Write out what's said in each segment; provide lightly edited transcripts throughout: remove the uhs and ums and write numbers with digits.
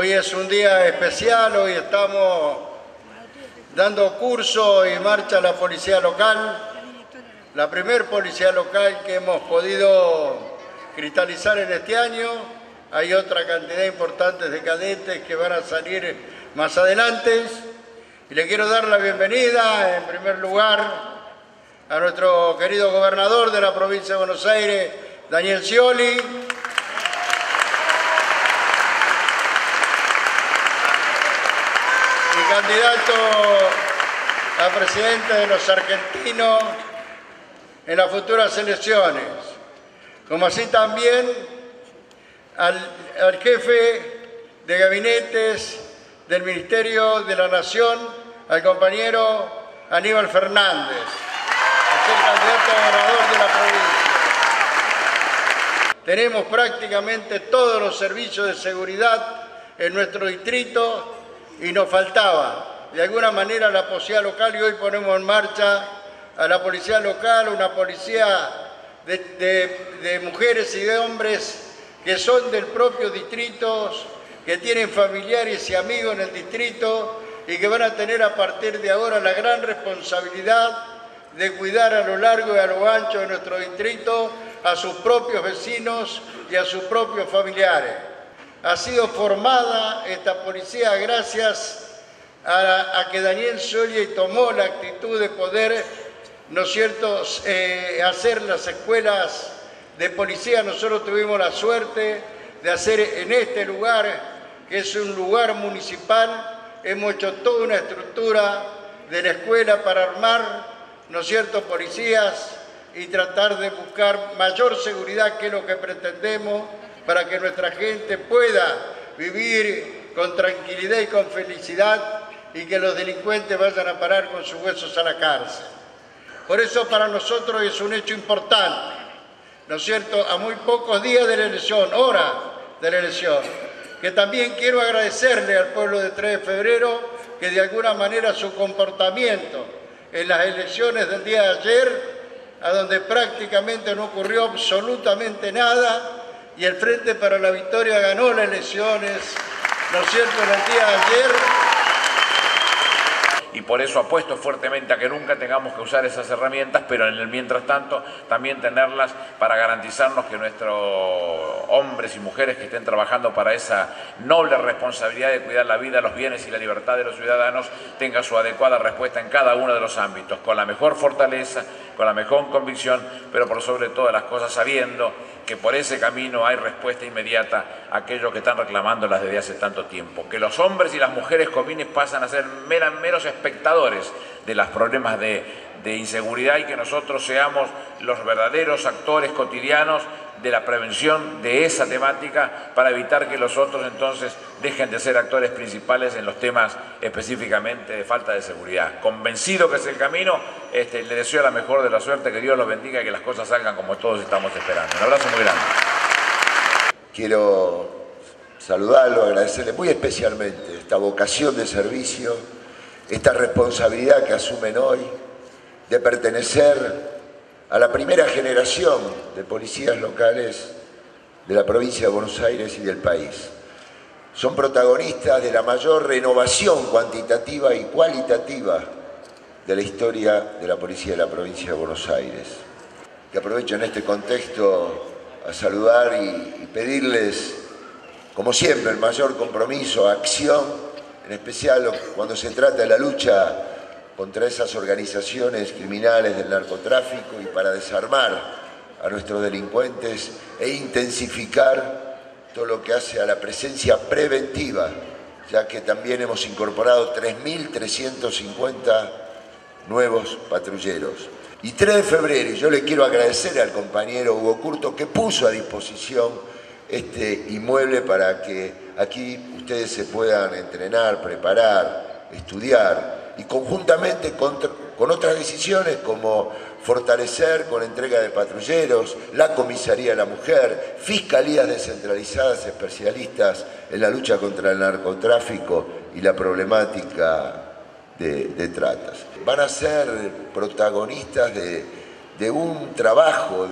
Hoy es un día especial, hoy estamos dando curso y marcha a la policía local, la primer policía local que hemos podido cristalizar en este año. Hay otra cantidad importante de cadetes que van a salir más adelante. Y le quiero dar la bienvenida, en primer lugar, a nuestro querido gobernador de la provincia de Buenos Aires, Daniel Scioli, y candidato a presidente de los argentinos en las futuras elecciones, como así también al jefe de gabinetes del Ministerio de la Nación, al compañero Aníbal Fernández, que es el candidato a gobernador de la provincia. Tenemos prácticamente todos los servicios de seguridad en nuestro distrito y nos faltaba de alguna manera la policía local, y hoy ponemos en marcha a la policía local, una policía de mujeres y de hombres que son del propio distrito, que tienen familiares y amigos en el distrito y que van a tener a partir de ahora la gran responsabilidad de cuidar a lo largo y a lo ancho de nuestro distrito a sus propios vecinos y a sus propios familiares. Ha sido formada esta policía gracias a que Daniel Scioli tomó la actitud de poder, ¿no es cierto?, hacer las escuelas de policía. Nosotros tuvimos la suerte de hacer en este lugar, que es un lugar municipal, hemos hecho toda una estructura de la escuela para armar, ¿no es cierto?, policías y tratar de buscar mayor seguridad, que es lo que pretendemos, para que nuestra gente pueda vivir con tranquilidad y con felicidad y que los delincuentes vayan a parar con sus huesos a la cárcel. Por eso para nosotros es un hecho importante, ¿no es cierto?, a muy pocos días de la elección, hora de la elección, que también quiero agradecerle al pueblo de 3 de febrero que de alguna manera su comportamiento en las elecciones del día de ayer, a donde prácticamente no ocurrió absolutamente nada, y el Frente para la Victoria ganó las elecciones, ¿no es cierto?, en el día de ayer. Y por eso apuesto fuertemente a que nunca tengamos que usar esas herramientas, pero en el mientras tanto también tenerlas para garantizarnos que nuestros hombres y mujeres que estén trabajando para esa noble responsabilidad de cuidar la vida, los bienes y la libertad de los ciudadanos tengan su adecuada respuesta en cada uno de los ámbitos, con la mejor fortaleza, con la mejor convicción, pero por sobre todas las cosas sabiendo que por ese camino hay respuesta inmediata a aquellos que están reclamándolas desde hace tanto tiempo. Que los hombres y las mujeres comines pasan a ser meros espectadores de los problemas de inseguridad y que nosotros seamos los verdaderos actores cotidianos de la prevención de esa temática para evitar que los otros entonces dejen de ser actores principales en los temas específicamente de falta de seguridad. Convencido que es el camino, le deseo la mejor de la suerte, que Dios los bendiga y que las cosas salgan como todos estamos esperando. Un abrazo muy grande. Quiero saludarlo, agradecerle muy especialmente esta vocación de servicio, esta responsabilidad que asumen hoy de pertenecer a la primera generación de policías locales de la provincia de Buenos Aires y del país. Son protagonistas de la mayor renovación cuantitativa y cualitativa de la historia de la policía de la provincia de Buenos Aires. Que aprovecho en este contexto a saludar y pedirles, como siempre, el mayor compromiso, acción, en especial cuando se trata de la lucha contra esas organizaciones criminales del narcotráfico y para desarmar a nuestros delincuentes e intensificar todo lo que hace a la presencia preventiva, ya que también hemos incorporado 3.350 nuevos patrulleros. Y 3 de febrero, yo le quiero agradecer al compañero Hugo Curto que puso a disposición este inmueble para que aquí ustedes se puedan entrenar, preparar, estudiar, y conjuntamente con otras decisiones como fortalecer con entrega de patrulleros, la Comisaría de la Mujer, fiscalías descentralizadas especialistas en la lucha contra el narcotráfico y la problemática de tratas. Van a ser protagonistas de un trabajo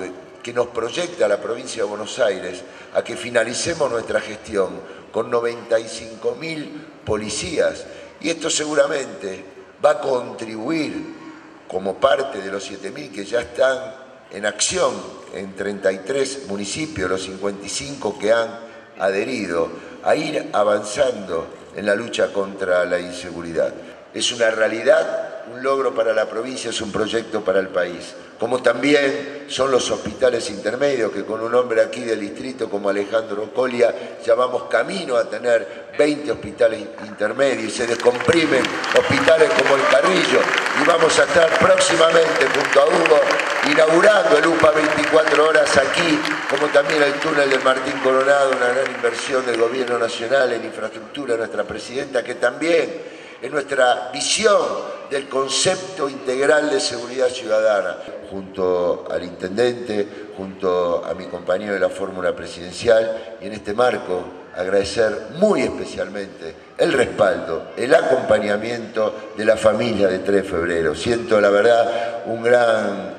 que nos proyecta la provincia de Buenos Aires a que finalicemos nuestra gestión con 95.000 policías, y esto seguramente va a contribuir como parte de los 7.000 que ya están en acción en 33 municipios, los 55 que han adherido, a ir avanzando en la lucha contra la inseguridad. Es una realidad, un logro para la provincia, es un proyecto para el país. Como también son los hospitales intermedios, que con un hombre aquí del distrito como Alejandro Colia ya vamos camino a tener 20 hospitales intermedios, y se descomprimen hospitales como el Carrillo, y vamos a estar próximamente junto a Hugo inaugurando el UPA 24 horas aquí, como también el túnel del Martín Coronado, una gran inversión del Gobierno Nacional en infraestructura de nuestra presidenta, que también es nuestra visión del concepto integral de seguridad ciudadana. Junto al intendente, junto a mi compañero de la fórmula presidencial, y en este marco agradecer muy especialmente el respaldo, el acompañamiento de la familia de 3 de febrero. Siento, la verdad, un gran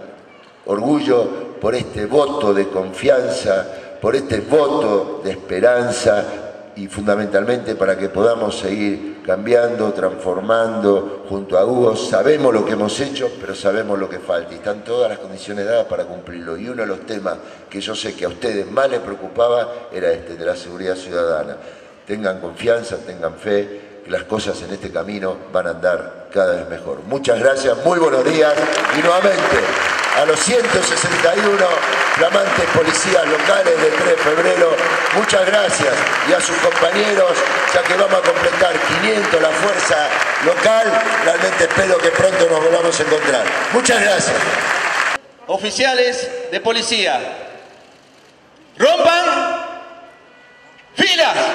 orgullo por este voto de confianza, por este voto de esperanza, y fundamentalmente para que podamos seguir cambiando, transformando junto a Hugo. Sabemos lo que hemos hecho, pero sabemos lo que falta, y están todas las condiciones dadas para cumplirlo. Y uno de los temas que yo sé que a ustedes más les preocupaba era este, de la seguridad ciudadana. Tengan confianza, tengan fe, que las cosas en este camino van a andar cada vez mejor. Muchas gracias, muy buenos días, y nuevamente a los 161 flamantes policías locales de 3 de febrero, muchas gracias, y a sus compañeros, ya que vamos a completar 500 la fuerza local. Realmente espero que pronto nos volvamos a encontrar. Muchas gracias. Oficiales de policía, rompan filas.